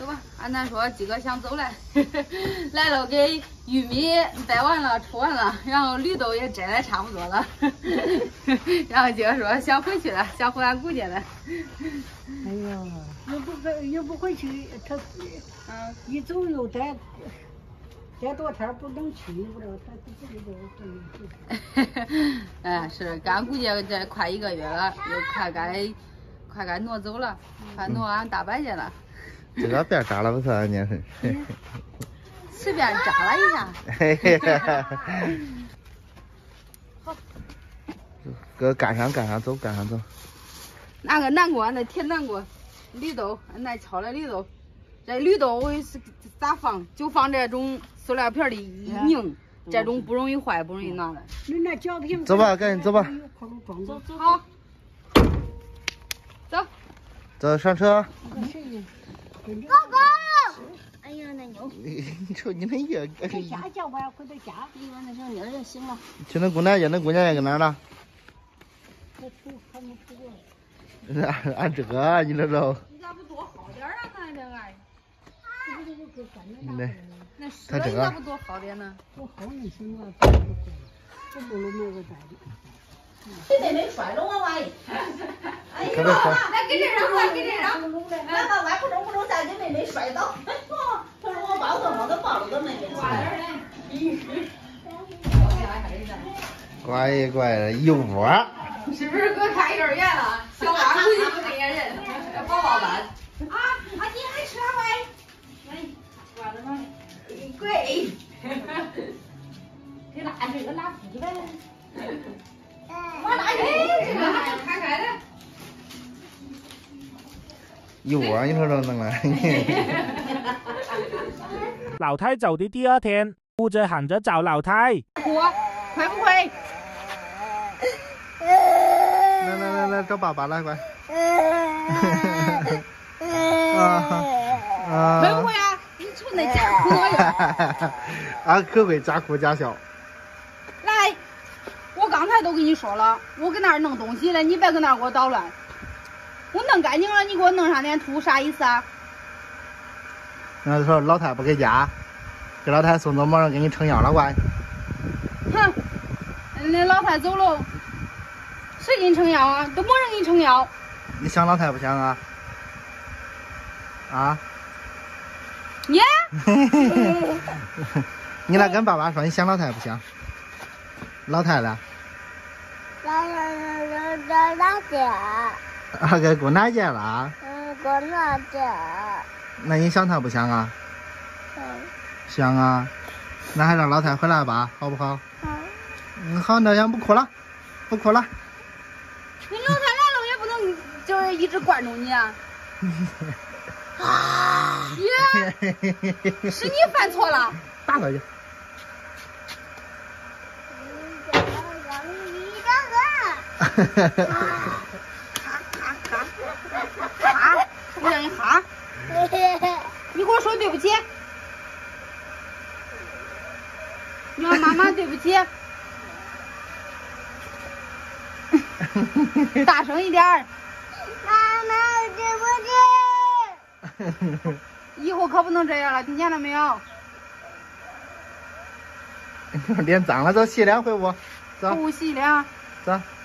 走吧，俺咱说几个想走了，来了给玉米掰完了、锄完了，然后绿豆也摘的差不多了，然后今儿说想回去了，想回俺姑家了。 哎呀，又不回去，他一走又待多天不能去，不知道他自己都不能去。 哎，是，俺估计这快1个月了，又快该挪走了，快挪俺大伯家了。 这个别扎了，不是俺家是。 随便扎了一下。 嘿嘿嘿。 好。 搁干上走，干上走。 拿个南瓜，那铁南瓜，绿豆，那敲的绿豆。这绿豆我是咋放？就放这种塑料片里一拧，这种不容易坏，不容易拿的。 那脚瓶。 走吧，赶紧走吧。 走。好。走。 走上车。 哥哥，哎呀，那牛！ 你瞅你那爷， 回家叫吧，回到家。 你把那小妞就行了。 去那姑娘家，那姑娘家搁哪儿了？ 还没出过。 俺这个，你这都。 你咋不多好点啊？咱这个。那他这个。 咋不多好点呢？ 多好你行啊，这不如没个带的。 给妹妹摔了我玩意。哎呀， 来给这上，快给这上。 来把外不中再给妹妹摔倒。他说我抱都抱了个妹妹。 乖乖的，一窝。 是不是搁看幼儿园了？小娃估计不这些人，宝宝班。啊，你还吃啥玩意？哎，挂着呢。贵。给拿这个拿鸡呗。我拿这个还开开的。 一窝，你说能不能？ 老太走的第2天，哭着喊着找老太。 哭，快不快？ 来，找爸爸来，快！ 会不会啊？你瞅那假哭呀！ 俺可会假哭假笑。 来，我刚才都跟你说了，我搁那儿弄东西了，你别搁那儿给我捣乱。我弄干净了，你给我弄上点土，啥意思啊？ 那说老太不给家，给老太送到门上给你撑腰了，乖。 哼，那老太走了。谁给你撑腰啊？都没人给你撑腰。 你想老太不想啊？啊？ 你？ 你来跟爸爸说，你想老太不想？老太呢？ 老家。 啊，给姑奶家了。 姑奶家。 那你想她不想啊？想啊。那还让老太回来吧，好不好？好，那样不哭了，不哭了。 你老太来了也不能就是一直惯住你啊！耶，是你犯错了， 打他去！ 哈，我让你哈，你给我说对不起，你让妈妈对不起。大声一点儿！ 妈妈，对不起！以后可不能这样了，听见了没有？ 脸脏了，走洗脸回屋，走。 不洗脸。 走。